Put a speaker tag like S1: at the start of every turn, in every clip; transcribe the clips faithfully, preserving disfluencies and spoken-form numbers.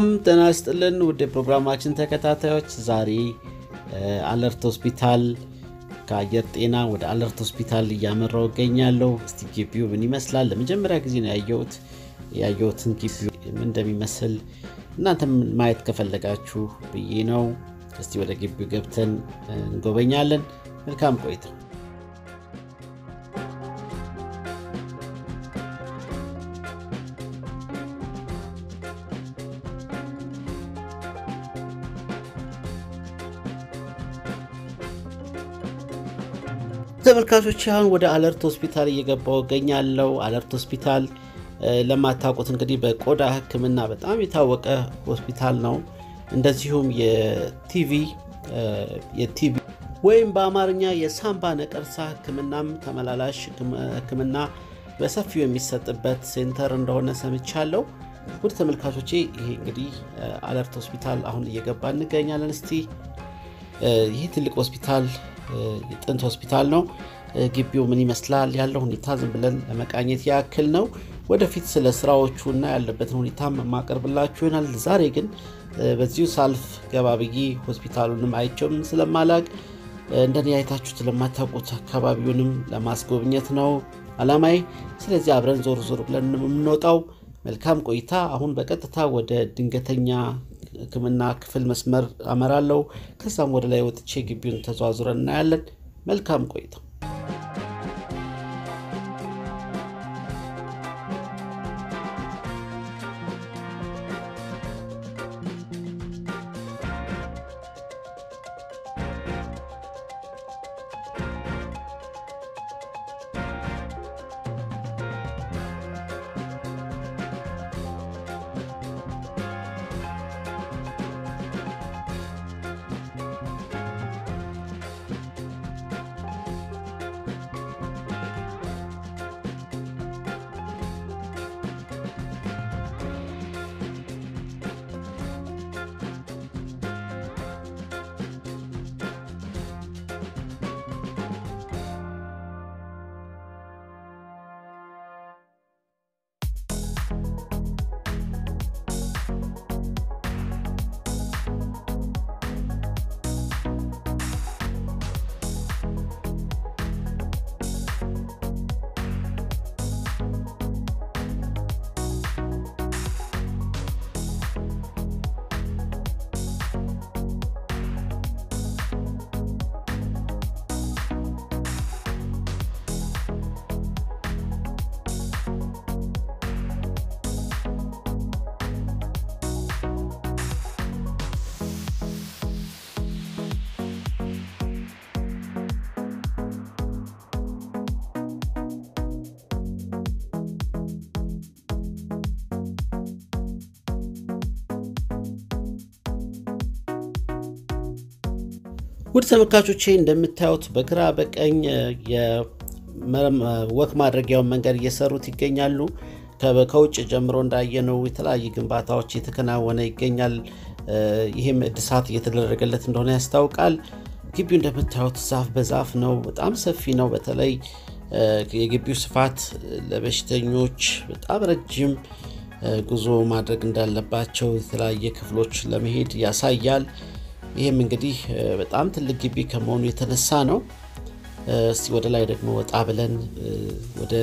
S1: ጤና ይስጥልን ውድ ፕሮግራማችን ተከታታዮች ዛሬ አለርት ሆስፒታል ከአየር ጤና ወደ አለርት ሆስፒታል እያመራው እገኛለሁ እስቲ ግቢው ምን ይመስላል ለመጀመሪያ ጊዜ ነው ያየሁት ያየሁትን ግቢው ምን እንደሚመስል እናንተም ማየት ከፈለጋችሁ ብዬ ነው እስቲ ወደ ግቢው ገብተን እንጎበኛለን መልካም ቆይታ ተመልካቾች አሁን ወደ አለርት ሆስፒታል እየገባው እገኛለሁ አለርት ሆስፒታል ለማታውቁት እንግዲህ በቆዳ ህክምና በጣም የታወቀ ሆስፒታል ነው እንደዚሁም የቲቪ የቲቪ ወይም በአማርኛ የሳምባ ነቀርሳ ህክምናም ተመላላሽ ህክምና በሰፊው የሚሰጥበት ሴንተር እንደሆነ ሰምቻለሁ ውድ ተመልካቾቼ ይሄ እንግዲህ አለርት ሆስፒታል አሁን እየገባን እንገኛለን እስቲ ይሄ ትልቅ ሆስፒታል የጥንት ሆስፒታል ነው ግቢው ምን ይመስላል ያለው ሁኔታ ዝም ብለን ለመቃኘት ያክል ነው ወደፊት ስለ ስራዎቹና ያለበትን ሁኔታ ማቀርብላችሁ ይሆናል ዛሬ ግን በዚሁ ሳልፍ ገባብዬ ሆስፒታሉንም አይቼም ስለማላቅ እንደኔ አይታችሁት ለማታውቁት አካባቢውንም ለማስጎብኘት ነው አላማይ ስለዚህ አብረን ዞር ዞር ብለን እንወጣው መልካም ቆይታ አሁን በቀጥታ ወደ ድንገተኛ ህክምና ክፍል መስመር አመራለሁ ከዛም ወደ ላይ ወጥቼ ግቢውን ተዟዙረን እናያለን መልካም ቆይታ ውድ ተመልካቾቼ እንደምታዩት በግራ በቀኝ የወክ ማድረጊያው መንገድ እየሰሩት ይገኛሉ ከውጭ ጀምሮ እንዳየነው የተለያየ ግንባታዎች የተከናወነ ይገኛል ይሄም እድሳት እየተደረገለት እንደሆነ ያስታውቃል ግቢው እንደምታዩት ዛፍ በዛፍ ነው በጣም ሰፊ ነው በተለይ የግቢው ስፋት ለበሽተኞች በጣም ረጅም ጉዞ ማድረግ እንዳለባቸው የተለያየ ክፍሎች ለመሄድ ያሳያል ይሄም እንግዲህ በጣም ትልቅ ግቢ ከመሆኑ የተነሳ ነው እስቲ ወደ ላይ ደግሞ ወጣ ብለን ወደ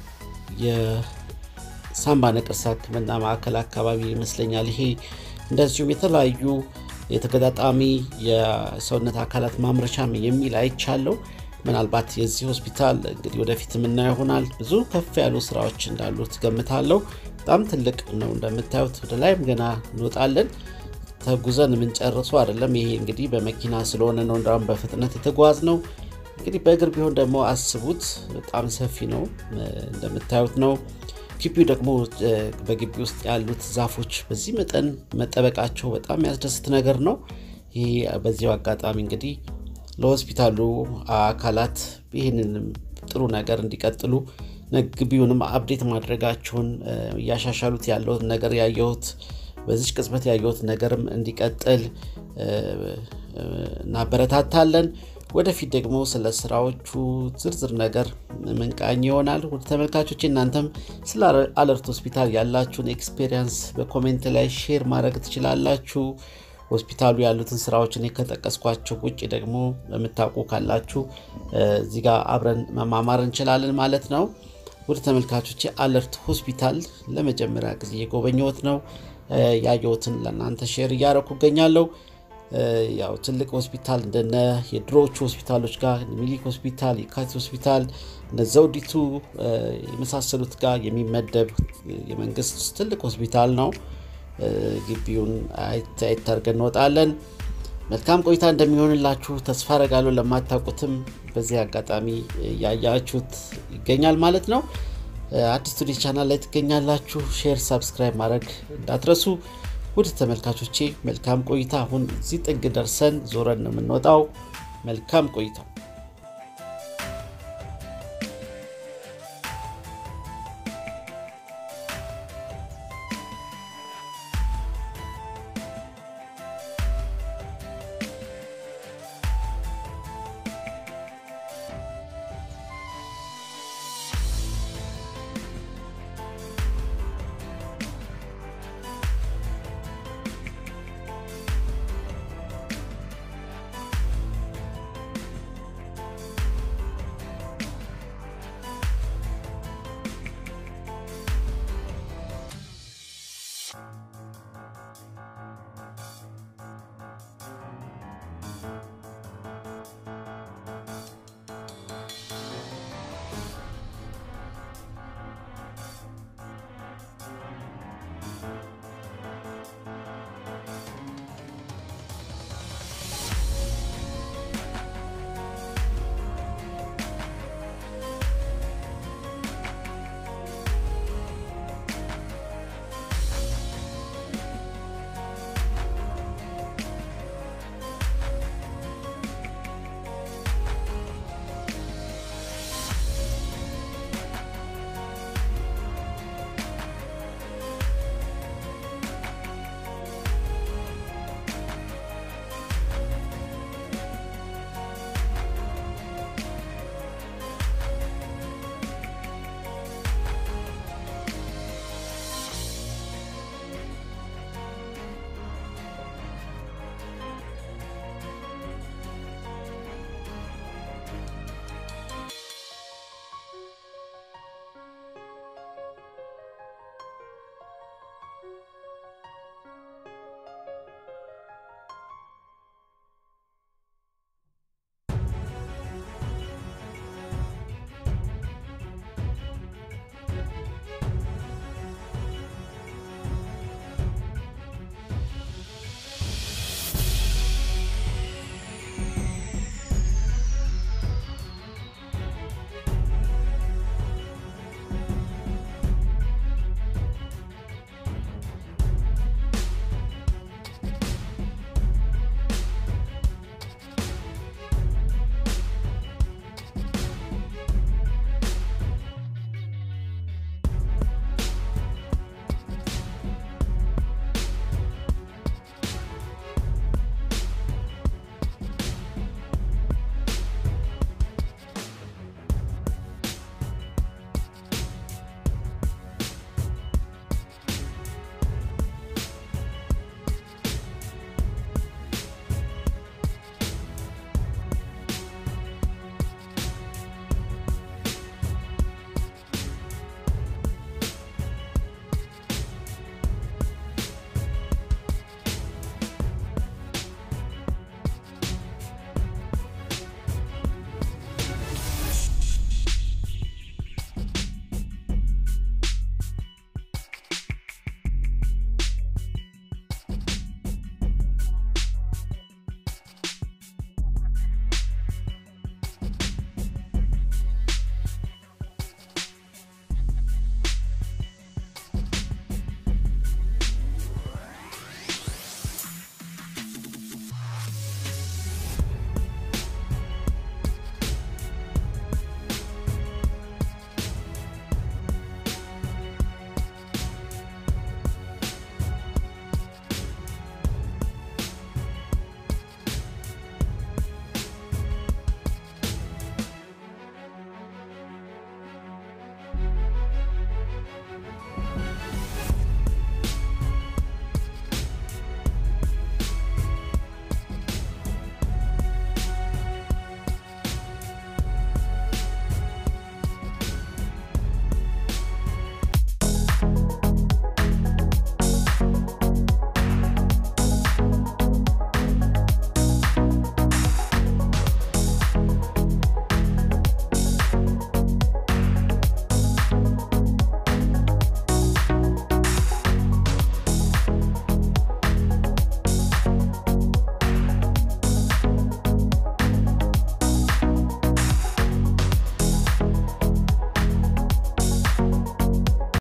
S1: የሳምባ ነቀርሳ ህክምና ማዕከል አካባቢ ይመስለኛል ይሄ እንደዚሁም የተለያዩ የተገጣጣሚ የሰውነት አካላት ማምረቻም የሚል አይቻለው ምናልባት የዚህ ሆስፒታል እንግዲህ ወደፊት ምን ይሆናል ብዙ ከፍ ያሉ ስራዎች እንዳሉት ገምታለሁ በጣም ትልቅ ነው እንደምታዩት ወደ ላይም ገና እንወጣለን ተጉዘን ምን ጨርሶ አይደለም ይሄ እንግዲህ በመኪና ስለሆነ ነው እንዳውም በፍጥነት የተጓዝ ነው እንግዲህ በእግር ቢሆን ደግሞ አስቡት በጣም ሰፊ ነው እንደምታዩት ነው ግቢው ደግሞ በግቢ ውስጥ ያሉት ዛፎች በዚህ መጠን መጠበቃቸው በጣም ያስደስት ነገር ነው ይሄ በዚሁ አጋጣሚ እንግዲህ ለሆስፒታሉ አካላት ይሄንን ጥሩ ነገር እንዲቀጥሉ ግቢውንም አፕዴት ማድረጋቸውን ያሻሻሉት ያለው ነገር ያየሁት በዚህ ቅጽበት ያየሁት ነገርም እንዲቀጥል እናበረታታለን ወደፊት ደግሞ ስለ ስራዎቹ ዝርዝር ነገር መንቃኝ ይሆናል። ወደ ተመልካቾች እናንተም ስለ አለርት ሆስፒታል ያላችሁን ኤክስፒሪየንስ በኮሜንት ላይ ሼር ማድረግ ትችላላችሁ። ሆስፒታሉ ያሉትን ስራዎች እኔ ከተጠቀስኳቸው ውጪ ደግሞ በመታወቁ ካላችሁ እዚህ ጋር አብረን መማማር እንችላለን ማለት ነው። ወደ ተመልካቾች አለርት ሆስፒታል ለመጀመሪያ ጊዜ የጎበኘሁት ነው። ያየሁትን ለእናንተ ሼር እያደረኩ እገኛለሁ። ያው ትልቅ ሆስፒታል እንደነ የድሮቹ ሆስፒታሎች ጋር ሚሊክ ሆስፒታል፣ የካቲት ሆስፒታል፣ ነዘውዲቱ የመሳሰሉት ጋር የሚመደብ የመንግስት ትልቅ ሆስፒታል ነው። ግቢውን አይታርገን እንወጣለን። መልካም ቆይታ እንደሚሆንላችሁ ተስፋ አደርጋለሁ። ለማታውቁትም በዚህ አጋጣሚ ያያችሁት ይገኛል ማለት ነው። አዲስ ቱዲ ቻናል ላይ ትገኛላችሁ። ሼር ሰብስክራይብ ማድረግ እንዳትረሱ። ወደ ተመልካቾቼ መልካም ቆይታ። አሁን እዚህ ጥግ ደርሰን ዞረን ነው የምንወጣው። መልካም ቆይታ።